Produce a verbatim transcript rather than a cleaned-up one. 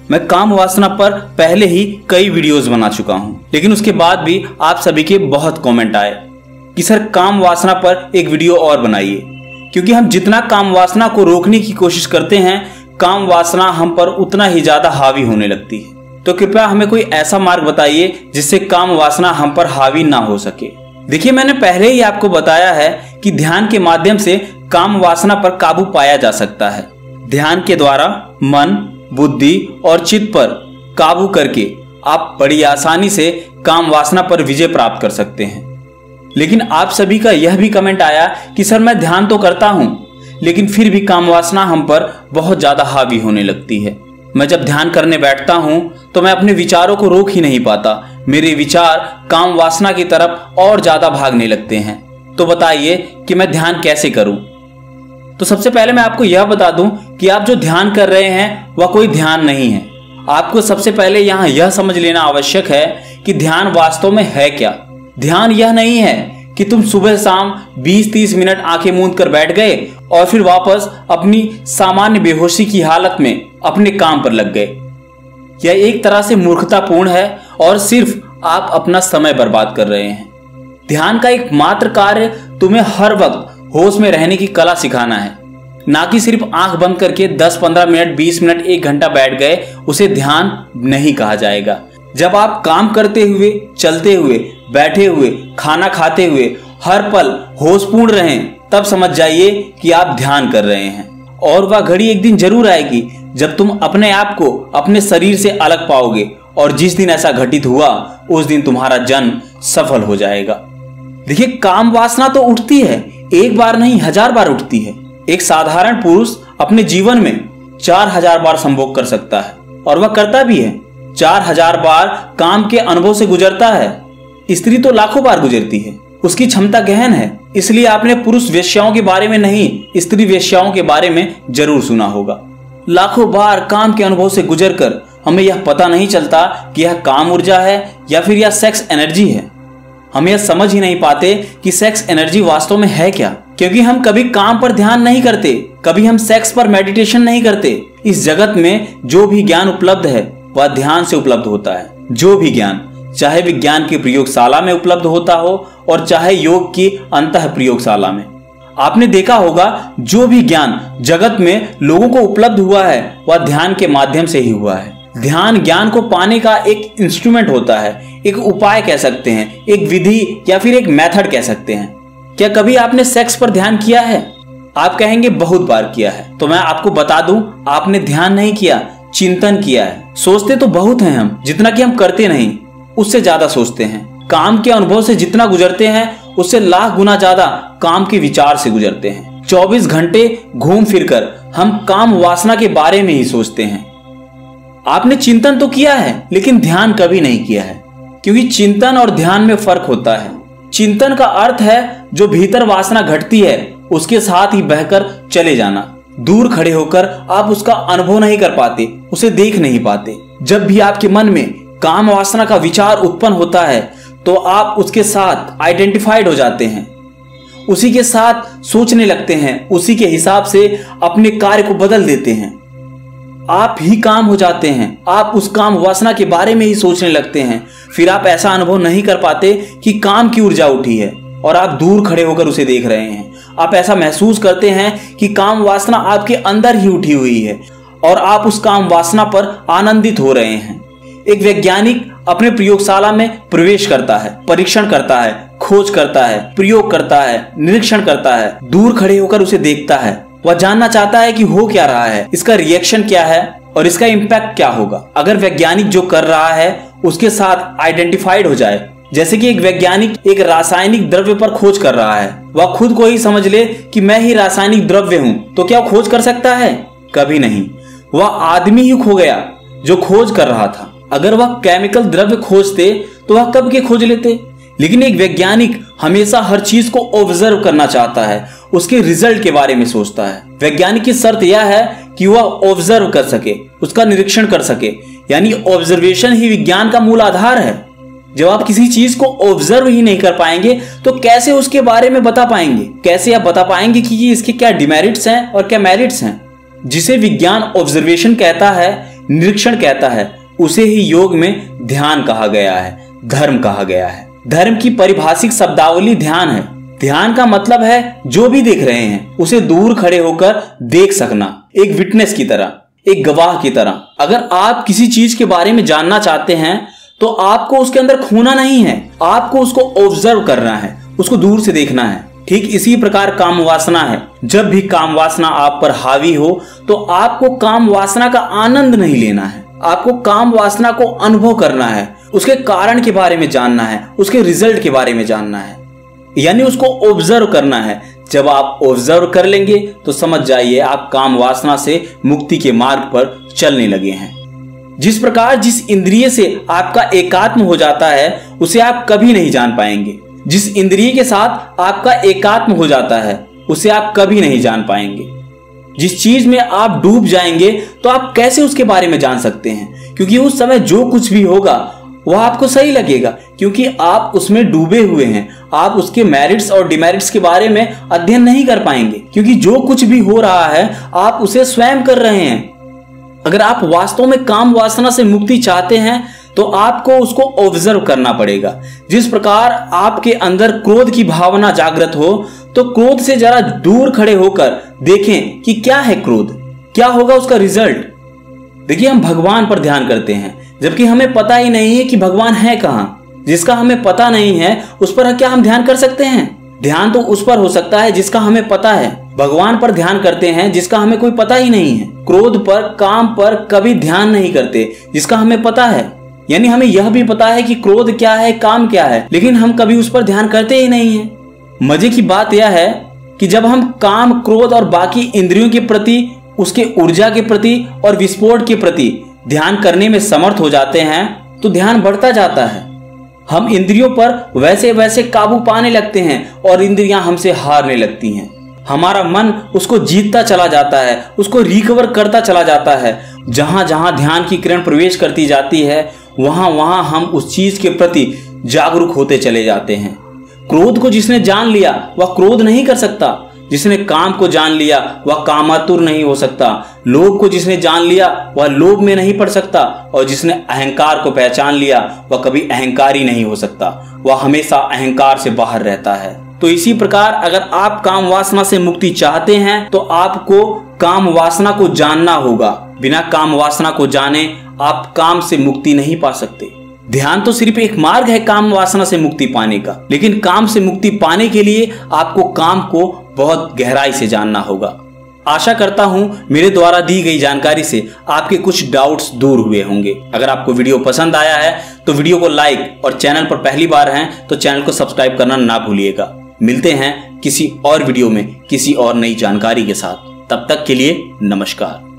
मैं काम वासना पर पहले ही कई वीडियोस बना चुका हूं, लेकिन उसके बाद भी आप सभी के बहुत कमेंट आए कि सर काम वासना पर एक वीडियो और बनाइए, क्योंकि हम जितना काम वासना को रोकने की कोशिश करते हैं, काम वासना हम पर उतना ही ज्यादा हावी होने लगती है। तो कृपया हमें कोई ऐसा मार्ग बताइए जिससे काम वासना हम पर हावी ना हो सके। देखिए, मैंने पहले ही आपको बताया है कि ध्यान के माध्यम से काम वासना पर काबू पाया जा सकता है। ध्यान के द्वारा मन, बुद्धि और चित्त पर काबू करके आप बड़ी आसानी से काम वासना पर विजय प्राप्त कर सकते हैं। लेकिन आप सभी का यह भी कमेंट आया कि सर मैं ध्यान तो करता हूं, लेकिन फिर भी काम वासना हम पर बहुत ज्यादा हावी होने लगती है। मैं जब ध्यान करने बैठता हूं तो मैं अपने विचारों को रोक ही नहीं पाता। मेरे विचार काम वासना की तरफ और ज्यादा भागने लगते हैं। तो बताइए कि मैं ध्यान कैसे करूं? तो सबसे पहले मैं आपको यह बता दूं कि आप जो ध्यान कर रहे हैं वह कोई ध्यान नहीं है। आपको सबसे पहले यहां यह समझ लेना आवश्यक है कि ध्यान वास्तव में है क्या। ध्यान यह नहीं है कि तुम सुबह शाम बीस तीस मिनट आंखें मूंद कर बैठ गए और फिर वापस अपनी सामान्य बेहोशी की हालत में अपने काम पर लग गए। यह एक तरह से मूर्खतापूर्ण है और सिर्फ आप अपना समय बर्बाद कर रहे हैं। ध्यान का एकमात्र कार्य तुम्हें हर वक्त होश में रहने की कला सिखाना है, ना कि सिर्फ आंख बंद करके दस पंद्रह मिनट बीस मिनट एक घंटा बैठ गए उसे ध्यान नहीं कहा जाएगा। जब आप काम करते हुए, चलते हुए, बैठे हुए, खाना खाते हुए हर पल होशपूर्ण रहें, तब समझ जाइए कि आप ध्यान कर रहे हैं। और वह घड़ी एक दिन जरूर आएगी जब तुम अपने आप को अपने शरीर से अलग पाओगे, और जिस दिन ऐसा घटित हुआ उस दिन तुम्हारा जन्म सफल हो जाएगा। देखिए, काम वासना तो उठती है, एक बार नहीं हजार बार उठती है। एक साधारण पुरुष अपने जीवन में चार हजार बार संभोग कर सकता है, और वह करता भी है। चार हजार बार काम के अनुभव से गुजरता है। स्त्री तो लाखों बार गुजरती है, उसकी क्षमता गहन है। इसलिए आपने पुरुष वेश्याओं के बारे में नहीं, स्त्री वेश्याओं के बारे में जरूर सुना होगा। लाखों बार काम के अनुभव से गुजरकर हमें यह पता नहीं चलता कि यह काम ऊर्जा है या फिर यह सेक्स एनर्जी है। हम यह समझ ही नहीं पाते कि सेक्स एनर्जी वास्तव में है क्या, क्योंकि हम कभी काम पर ध्यान नहीं करते, कभी हम सेक्स पर मेडिटेशन नहीं करते। इस जगत में जो भी ज्ञान उपलब्ध है वह ध्यान से उपलब्ध होता है। जो भी ज्ञान, चाहे विज्ञान की प्रयोगशाला में उपलब्ध होता हो और चाहे योग की अंतः प्रयोगशाला में। आपने देखा होगा, जो भी ज्ञान जगत में लोगों को उपलब्ध हुआ है वह ध्यान के माध्यम से ही हुआ है। ध्यान ज्ञान को पाने का एक इंस्ट्रूमेंट होता है, एक उपाय कह सकते हैं, एक विधि या फिर एक मेथड कह सकते हैं। क्या कभी आपने सेक्स पर ध्यान किया है? आप कहेंगे बहुत बार किया है। तो मैं आपको बता दूं, आपने ध्यान नहीं किया, चिंतन किया है। सोचते तो बहुत हैं हम, जितना कि हम करते नहीं, उससे ज्यादा सोचते हैं। काम के अनुभव से जितना गुजरते हैं उससे लाख गुना ज्यादा काम के विचार से गुजरते हैं। चौबीस घंटे घूम फिरकर हम काम वासना के बारे में ही सोचते हैं। आपने चिंतन तो किया है, लेकिन ध्यान कभी नहीं किया है, क्योंकि चिंतन और ध्यान में फर्क होता है। चिंतन का अर्थ है जो भीतर वासना घटती है उसके साथ ही बहकर चले जाना। दूर खड़े होकर आप उसका अनुभव नहीं कर पाते, उसे देख नहीं पाते। जब भी आपके मन में काम वासना का विचार उत्पन्न होता है तो आप उसके साथ आइडेंटिफाइड हो जाते हैं, उसी के साथ सोचने लगते हैं, उसी के हिसाब से अपने कार्य को बदल देते हैं। आप ही काम हो जाते हैं, आप उस काम वासना के बारे में ही सोचने लगते हैं। फिर आप ऐसा अनुभव नहीं कर पाते कि काम की ऊर्जा उठी है और आप दूर खड़े होकर उसे देख रहे हैं। आप ऐसा महसूस करते हैं कि काम वासना आपके अंदर ही उठी हुई है और आप उस काम वासना पर आनंदित हो रहे हैं। एक वैज्ञानिक अपने प्रयोगशाला में प्रवेश करता है, परीक्षण करता है, खोज करता है, प्रयोग करता है, निरीक्षण करता है, दूर खड़े होकर उसे देखता है। वह जानना चाहता है कि हो क्या रहा है, इसका रिएक्शन क्या है और इसका इम्पैक्ट क्या होगा। अगर वैज्ञानिक जो कर रहा है उसके साथ आइडेंटिफाइड हो जाए, जैसे कि एक वैज्ञानिक एक रासायनिक द्रव्य पर खोज कर रहा है, वह खुद को ही समझ ले कि मैं ही रासायनिक द्रव्य हूं, तो क्या खोज कर सकता है? कभी नहीं। वह आदमी ही खो गया जो खोज कर रहा था। अगर वह केमिकल द्रव्य खोजते तो वह कब के खोज लेते। लेकिन एक वैज्ञानिक हमेशा हर चीज को ऑब्जर्व करना चाहता है, उसके रिजल्ट के बारे में सोचता है। वैज्ञानिक की शर्त यह है कि वह ऑब्जर्व कर सके, उसका निरीक्षण कर सके, यानी ऑब्जर्वेशन ही विज्ञान का मूल आधार है। जब आप किसी चीज को ऑब्जर्व ही नहीं कर पाएंगे तो कैसे उसके बारे में बता पाएंगे? कैसे आप बता पाएंगे कि ये इसके क्या डिमेरिट्स हैं और क्या मेरिट्स हैं? जिसे विज्ञान ऑब्जर्वेशन कहता है, निरीक्षण कहता है उसे ही योग में ध्यान कहा गया है, धर्म कहा गया है। धर्म की परिभाषिक शब्दावली ध्यान है। ध्यान का मतलब है जो भी देख रहे हैं उसे दूर खड़े होकर देख सकना, एक विटनेस की तरह, एक गवाह की तरह। अगर आप किसी चीज के बारे में जानना चाहते हैं तो आपको उसके अंदर खोना नहीं है, आपको उसको ऑब्जर्व करना है, उसको दूर से देखना है। ठीक इसी प्रकार काम वासना है। जब भी काम वासना आप पर हावी हो तो आपको काम वासना का आनंद नहीं लेना है, आपको काम वासना को अनुभव करना है, उसके कारण के बारे में जानना है, उसके रिजल्ट के बारे में जानना है, यानी उसको ऑब्जर्व करना है। जब आप ऑब्जर्व कर लेंगे तो समझ जाइए आप काम वासना से मुक्ति के मार्ग पर चलने लगे हैं। जिस प्रकार जिस इंद्रिय से आपका एकात्म हो जाता है उसे आप कभी नहीं जान पाएंगे, जिस इंद्रिय के साथ आपका एकात्म हो जाता है उसे आप कभी नहीं जान पाएंगे। जिस चीज में आप डूब जाएंगे तो आप कैसे उसके बारे में जान सकते हैं, क्योंकि उस समय जो कुछ भी होगा वह आपको सही लगेगा, क्योंकि आप उसमें डूबे हुए हैं। आप उसके मेरिट्स और डिमेरिट्स के बारे में अध्ययन नहीं कर पाएंगे, क्योंकि जो कुछ भी हो रहा है आप उसे स्वयं कर रहे हैं। अगर आप वास्तव में काम वासना से मुक्ति चाहते हैं तो आपको उसको ऑब्जर्व करना पड़ेगा। जिस प्रकार आपके अंदर क्रोध की भावना जागृत हो तो क्रोध से जरा दूर खड़े होकर देखें कि क्या है क्रोध, क्या होगा उसका रिजल्ट। देखिए, हम भगवान पर ध्यान करते हैं जबकि हमें पता ही नहीं है कि भगवान है कहाँ। जिसका हमें पता नहीं है उस पर क्या हम ध्यान कर सकते हैं? ध्यान तो उस पर हो सकता है जिसका हमें पता है। भगवान पर ध्यान करते हैं जिसका हमें कोई पता ही नहीं है। क्रोध पर, काम पर कभी ध्यान नहीं करते जिसका हमें पता है। यानी हमें यह भी पता है कि क्रोध क्या है, काम क्या है, लेकिन हम कभी उस पर ध्यान करते ही नहीं है। मजे की बात यह है कि जब हम काम, क्रोध और बाकी इंद्रियों के प्रति, उसके ऊर्जा के प्रति और विस्फोट के प्रति ध्यान करने में समर्थ हो जाते हैं तो ध्यान बढ़ता जाता है। हम इंद्रियों पर वैसे वैसे काबू पाने लगते हैं और इंद्रियां हमसे हारने लगती हैं। हमारा मन उसको जीतता चला जाता है, उसको रिकवर करता चला जाता है। जहां जहां ध्यान की किरण प्रवेश करती जाती है वहां वहां हम उस चीज के प्रति जागरूक होते चले जाते हैं। क्रोध को जिसने जान लिया वह क्रोध नहीं कर सकता, जिसने काम को जान लिया वह कामातुर नहीं हो सकता, लोभ को जिसने जान लिया वह लोभ में नहीं पड़ सकता, और जिसने अहंकार को पहचान लिया वह कभी अहंकारी नहीं हो सकता, वह हमेशा अहंकार से बाहर रहता है। तो इसी प्रकार अगर आप काम वासना से मुक्ति चाहते हैं तो आपको काम वासना को जानना होगा। बिना काम वासना को जाने आप काम से मुक्ति नहीं पा सकते। ध्यान तो सिर्फ एक मार्ग है काम वासना से मुक्ति पाने का, लेकिन काम से मुक्ति पाने के लिए आपको काम को बहुत गहराई से जानना होगा। आशा करता हूं मेरे द्वारा दी गई जानकारी से आपके कुछ डाउट्स दूर हुए होंगे। अगर आपको वीडियो पसंद आया है तो वीडियो को लाइक, और चैनल पर पहली बार हैं तो चैनल को सब्सक्राइब करना ना भूलिएगा। मिलते हैं किसी और वीडियो में किसी और नई जानकारी के साथ। तब तक के लिए नमस्कार।